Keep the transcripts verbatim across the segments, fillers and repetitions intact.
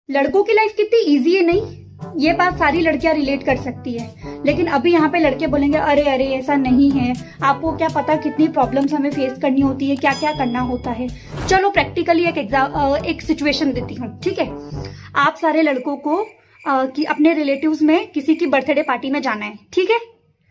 लड़कों की लाइफ कितनी इजी है नहीं, ये बात सारी लड़कियां रिलेट कर सकती है। लेकिन अभी यहाँ पे लड़के बोलेंगे अरे अरे ऐसा नहीं है, आपको क्या पता कितनी प्रॉब्लम्स हमें फेस करनी होती है, क्या क्या करना होता है। चलो प्रैक्टिकली एक एग्जाम एक सिचुएशन देती हूँ, ठीक है। आप सारे लड़कों को आ, कि अपने रिलेटिव्स में किसी की बर्थडे पार्टी में जाना है, ठीक है।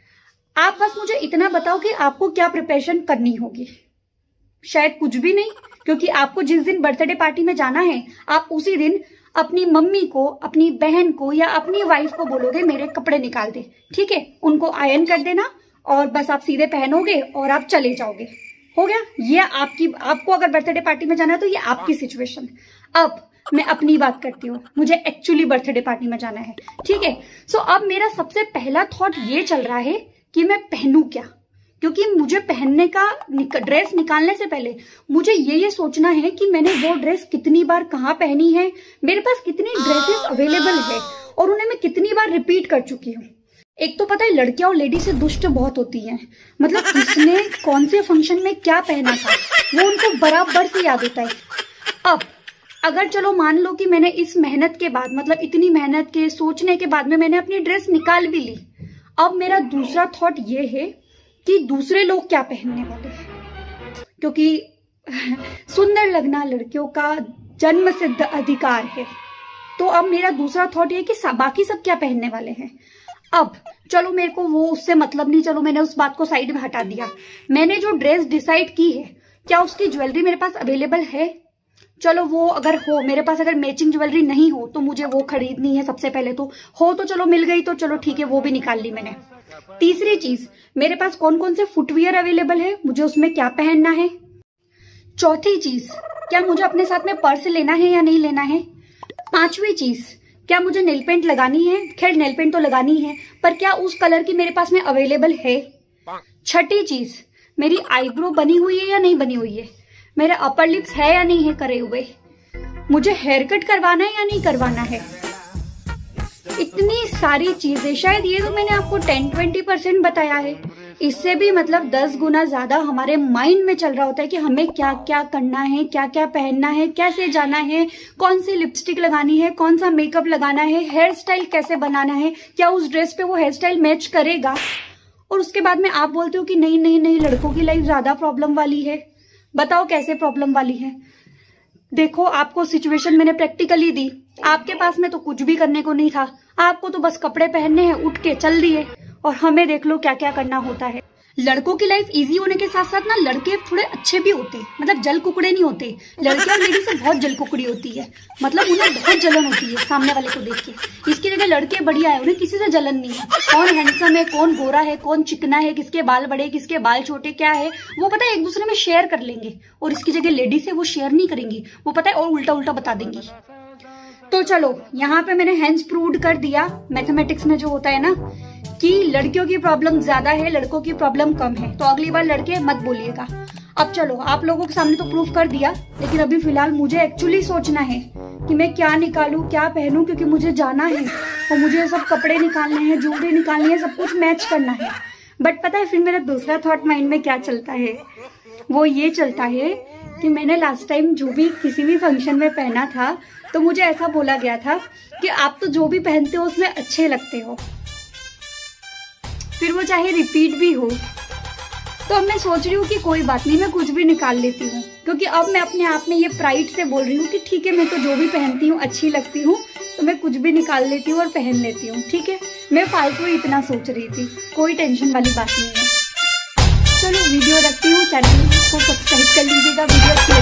आप बस मुझे इतना बताओ कि आपको क्या प्रिपरेशन करनी होगी। शायद कुछ भी नहीं, क्योंकि आपको जिस दिन बर्थडे पार्टी में जाना है आप उसी दिन अपनी मम्मी को, अपनी बहन को या अपनी वाइफ को बोलोगे मेरे कपड़े निकाल दे, ठीक है। उनको आयरन कर देना और बस आप सीधे पहनोगे और आप चले जाओगे, हो गया। ये आपकी, आपको अगर बर्थडे पार्टी में जाना है तो ये आपकी सिचुएशन। अब मैं अपनी बात करती हूँ, मुझे एक्चुअली बर्थडे पार्टी में जाना है, ठीक है। सो अब मेरा सबसे पहला थॉट ये चल रहा है कि मैं पहनूं क्या, क्योंकि मुझे पहनने का ड्रेस निकालने से पहले मुझे ये ये सोचना है कि मैंने वो ड्रेस कितनी बार कहाँ पहनी है, मेरे पास कितनी ड्रेसेस अवेलेबल है और उन्हें मैं कितनी बार रिपीट कर चुकी हूँ। एक तो पता है लड़कियां और लेडी से दुष्ट बहुत होती हैं, मतलब किसने कौन से फंक्शन में क्या पहना था वो उनको बराबर से याद होता है। अब अगर चलो मान लो कि मैंने इस मेहनत के बाद, मतलब इतनी मेहनत के सोचने के बाद में मैंने अपनी ड्रेस निकाल भी ली, अब मेरा दूसरा थॉट ये है कि दूसरे लोग क्या पहनने वाले हैं, क्योंकि सुंदर लगना लड़कियों का जन्म सिद्ध अधिकार है। तो अब मेरा दूसरा थॉट ये कि बाकी सब क्या पहनने वाले हैं। अब चलो मेरे को वो उससे मतलब नहीं, चलो मैंने उस बात को साइड में हटा दिया। मैंने जो ड्रेस डिसाइड की है क्या उसकी ज्वेलरी मेरे पास अवेलेबल है। चलो वो अगर हो, मेरे पास अगर मैचिंग ज्वेलरी नहीं हो तो मुझे वो खरीदनी है सबसे पहले। तो हो तो चलो मिल गई तो चलो ठीक है, वो भी निकाल ली मैंने। तीसरी चीज, मेरे पास कौन कौन से फुटवियर अवेलेबल है, मुझे उसमें क्या पहनना है। चौथी चीज, क्या मुझे अपने साथ में पर्स लेना है या नहीं लेना है। पांचवी चीज, क्या मुझे नेल पेंट लगानी है। खैर नेल पेंट तो लगानी है, पर क्या उस कलर की मेरे पास में अवेलेबल है। छठी चीज, मेरी आईब्रो बनी हुई है या नहीं बनी हुई है, मेरे अपर लिप्स है या नहीं है करे हुए, मुझे हेयर कट करवाना है या नहीं करवाना है। इतनी सारी चीजें, शायद ये तो मैंने आपको टेन ट्वेंटी परसेंट बताया है, इससे भी मतलब दस गुना ज्यादा हमारे माइंड में चल रहा होता है कि हमें क्या क्या करना है, क्या क्या पहनना है, कैसे जाना है, कौन सी लिपस्टिक लगानी है, कौन सा मेकअप लगाना है, हेयर स्टाइल कैसे बनाना है, क्या उस ड्रेस पे वो हेयर स्टाइल मैच करेगा। और उसके बाद में आप बोलते हो कि नहीं नहीं नहीं लड़कों की लाइफ ज्यादा प्रॉब्लम वाली है। बताओ कैसे प्रॉब्लम वाली है। देखो आपको सिचुएशन मैंने प्रैक्टिकली दी, आपके पास में तो कुछ भी करने को नहीं था, आपको तो बस कपड़े पहनने हैं, उठ के चल दिए। और हमें देख लो क्या क्या करना होता है। लड़कों की लाइफ इजी होने के साथ साथ ना लड़के थोड़े अच्छे भी होते, मतलब जल कुकड़े नहीं होते। लड़के और लेडी से बहुत जल कुकड़ी होती है, मतलब उन्हें बहुत जलन होती है सामने वाले को देख के। इसकी जगह लड़के बढ़िया है, उन्हें किसी से जलन नहीं है। कौन हैंडसम है, कौन गोरा है, कौन चिकना है, किसके बाल बड़े, किसके बाल छोटे, क्या है वो पता है एक दूसरे में शेयर कर लेंगे। और इसकी जगह लेडी से वो शेयर नहीं करेंगी, वो पता है और उल्टा उल्टा बता देंगी। तो चलो यहाँ पे मैंने हेंस प्रूव्ड कर दिया मैथमेटिक्स में जो होता है ना, कि लड़कियों की प्रॉब्लम ज्यादा है, लड़कों की प्रॉब्लम कम है। तो अगली बार लड़के मत बोलिएगा। अब चलो आप लोगों के सामने तो प्रूफ कर दिया, लेकिन अभी फिलहाल मुझे एक्चुअली सोचना है कि मैं क्या निकालूं, क्या पहनूं, क्योंकि मुझे जाना है और मुझे सब कपड़े निकालने हैं, ज्वेलरी निकालनी है, सब कुछ मैच करना है। बट पता है फिर मेरा दूसरा थॉट माइंड में क्या चलता है, वो ये चलता है कि मैंने लास्ट टाइम जो भी किसी भी फंक्शन में पहना था तो मुझे ऐसा बोला गया था कि आप तो जो भी पहनते हो उसमें अच्छे लगते हो, फिर वो चाहे रिपीट भी हो। तो अब मैं सोच रही हूँ कि कोई बात नहीं, मैं कुछ भी निकाल लेती हूँ, क्योंकि अब मैं अपने आप में ये प्राइड से बोल रही हूँ कि ठीक है मैं तो जो भी पहनती हूँ अच्छी लगती हूँ, तो मैं कुछ भी निकाल लेती हूँ और पहन लेती हूँ, ठीक है। मैं फालतू ही इतना सोच रही थी, कोई टेंशन वाली बात नहीं है। चलो वीडियो रखती हूँ, चैनल को सब्सक्राइब कर लीजिएगा। वीडियो